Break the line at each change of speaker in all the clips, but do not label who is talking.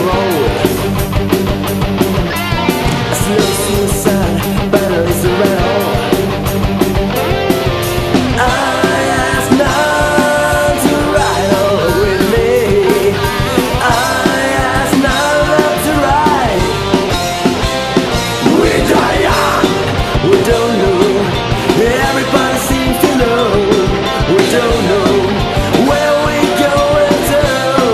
road. A slow suicide battle is around. I ask none to ride on with me. I ask none to ride. We die young, we don't know. Everybody seems to know. We don't know where we're going to.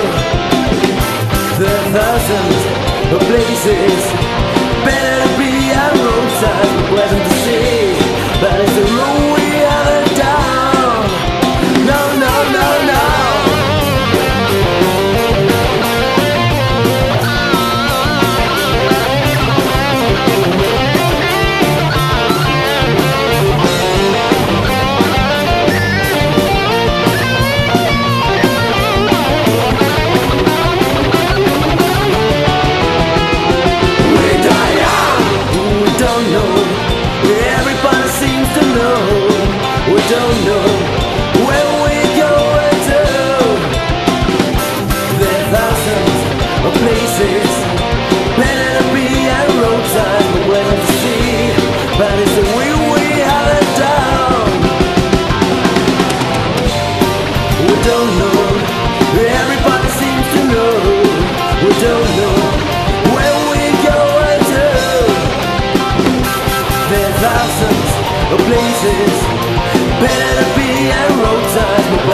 There are thousands of places. Better to be on roadside, pleasant to see. But it's the road we haven't down. No, no, no, no. Everybody seems to know. We don't know where we're going to. There are thousands of places. Better to be at roadside, but where to see. But it's the way we have it down. We don't know. Everybody seems to know. We don't know where we're going to. There are thousands of places. Better to be at roadside.